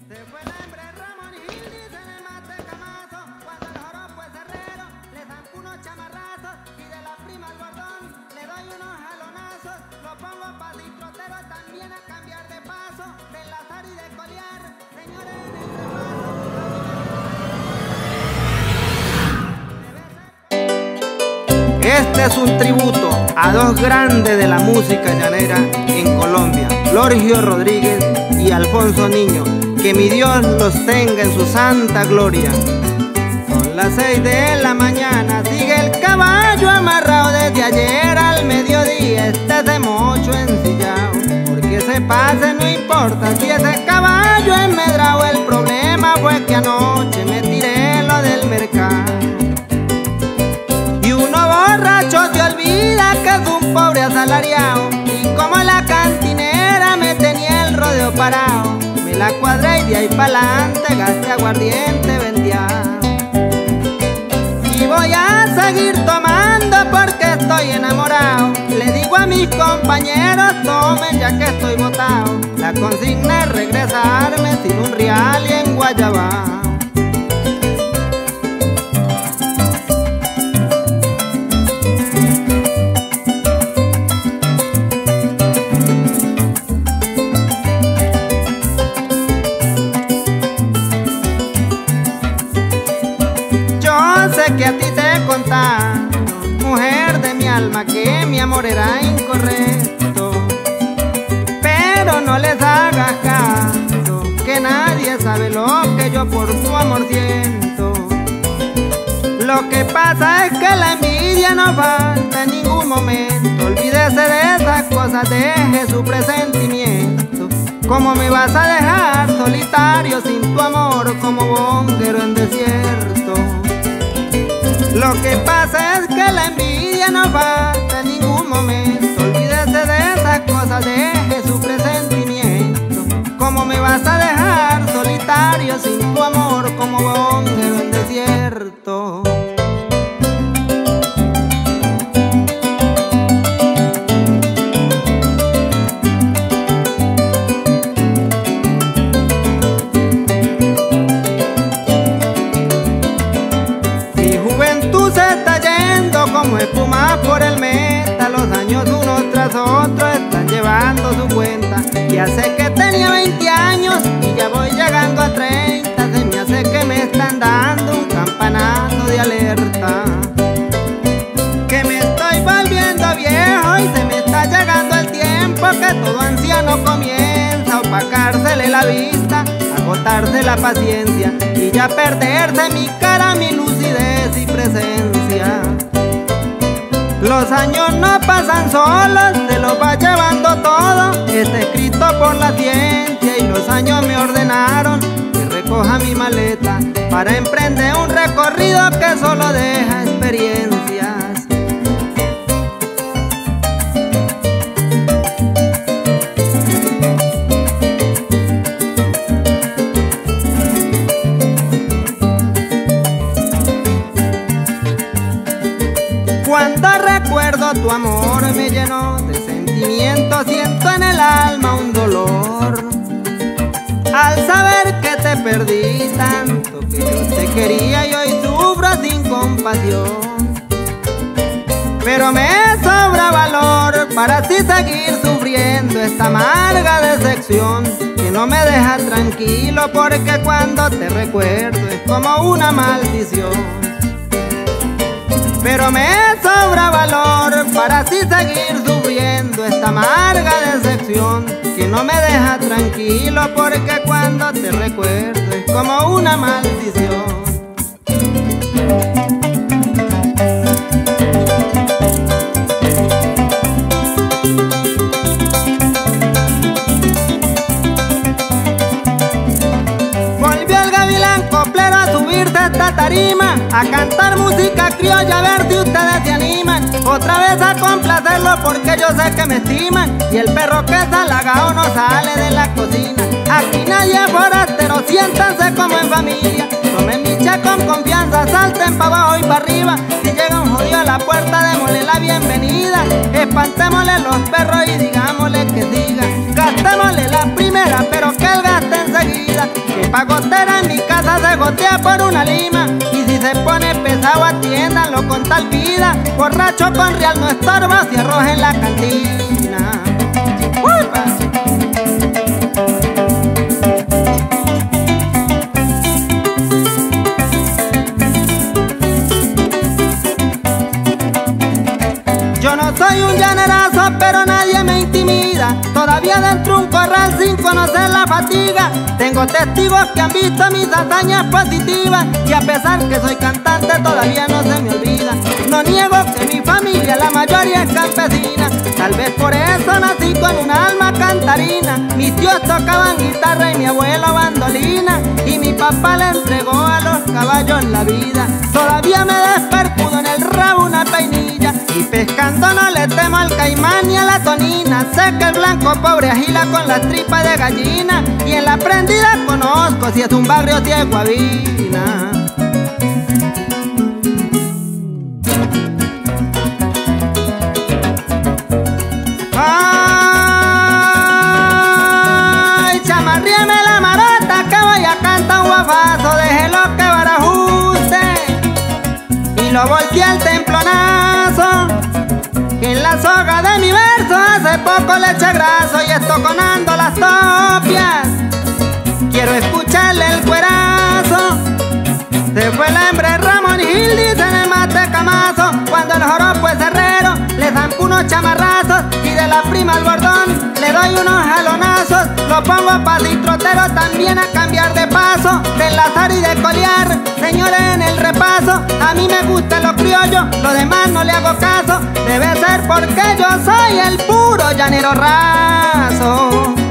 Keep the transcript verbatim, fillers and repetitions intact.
Se fue el hambre Ramón y dice en el mate camazo, cuando el joropo es herrero, le dan unos chamarrazos y de la prima al bordón le doy unos jalonazos, lo pongo pa' trotero también a cambiar de paso, de enlazar y de colear, señores en el repaso. Este es un tributo a dos grandes de la música llanera en Colombia, Florigio Rodríguez y Alfonso Niño. Que mi Dios los tenga en su santa gloria. Son las seis de la mañana, sigue el caballo amarrado desde ayer al mediodía. Este de mocho ensillado, porque se pase no importa si ese caballo es medrado. El problema fue que anoche me tiré lo del mercado. Y uno borracho se olvida que es un pobre asalariado. Y como la cantinera me tenía el rodeo parado, me la cuadré y de ahí pa'lante gasté aguardiente venteado. Y voy a seguir tomando porque estoy enamorado. Le digo a mis compañeros, tomen ya que estoy botado. La consigna es regresarme sin un real y en Guayabao. Que a ti te he contado, mujer de mi alma, que mi amor era incorrecto, pero no les hagas caso, que nadie sabe lo que yo por tu amor siento. Lo que pasa es que la envidia no falta en ningún momento. Olvídese de esas cosas, deje su presentimiento. ¿Cómo me vas a dejar solitario sin tu amor, como bonguero en desierto? Lo que pasa es que la envidia no falta en ningún momento. Olvídese de esas cosas, deje su presentimiento. ¿Cómo me vas a dejar solitario sin tu amor, como bonguero en desierto? Como espuma por el meta, los años unos tras otros están llevando su cuenta. Ya sé que tenía veinte años y ya voy llegando a treinta. Se me hace que me están dando un campanazo de alerta, que me estoy volviendo viejo y se me está llegando el tiempo, que todo anciano comienza a opacársele la vista, agotarse la paciencia y ya perderse mi cara, mi lucidez y presencia. Los años no pasan solos, se los va llevando todo. Está escrito por la ciencia y los años me ordenaron que recoja mi maleta para emprender un recorrido que solo deja experiencias. Cuando recuerdo tu amor me llenó de sentimientos, siento en el alma un dolor al saber que te perdí tanto, que yo te quería y hoy sufro sin compasión. Pero me sobra valor para así seguir sufriendo esta amarga decepción que no me deja tranquilo, porque cuando te recuerdo es como una maldición. Pero me sobra valor para así seguir sufriendo esta amarga decepción que no me deja tranquilo, porque cuando te recuerdo es como una maldición. Volvió el gavilán coplero a subirse a esta tarima, a cantar música criolla, a ver si ustedes se animan otra vez a complacerlo, porque yo sé que me estiman. Y el perro que es halagado no sale de la cocina. Aquí nadie es forastero, siéntanse como en familia. Tomen micha con confianza, salten pa' abajo y pa' arriba. Si llega un jodido a la puerta, démosle la bienvenida. Espantémosle los perros y digámosle que siga. Gastémosle la primera, pero que él gaste enseguida. Que regotea por una lima, y si se pone pesado atiéndanlo con tal vida. Borracho con real no estorba, si arroja en la cantina. ¡Upa! Yo no soy un llanerazo, pero nadie me intimida. Todavía dentro un corral sin conocer la fatiga. Tengo testigos que han visto mis hazañas positivas, y a pesar que soy cantante todavía no se me olvida. No niego que mi familia la mayoría es campesina, tal vez por eso nací con una alma cantarina. Mis tíos tocaban guitarra y mi abuelo bandolina, y mi papá le entregó a los caballos la vida. Todavía me despercudo en el rabo una peinilla, y pescando no le temo al caimán ni a la tonina. Sé que el blanco pobre agila con las tripas de gallina, y en la prendida conozco si es un barrio o si es Guabina. Ay, chamarríeme la marota que voy a cantar un guafazo, déjelo que barajuste y lo volteé al templonazo. En la soga de mi verso hace poco le eché graso, y esto conando las topias quiero escucharle el cuerazo. Se fue la hembra Ramón y Gil, dicen el mate camazo. Cuando el joropo es herrero le zampo unos chamarrazos, y de la prima al bordón le doy unos jalonazos. Lo pongo pa' trotero también a cambiar de paso, de enlazar y de colear, señores en el repaso. A mí me gusta lo criollo, lo demás no le hago caso. Debe ser porque yo soy el puro llanero raso.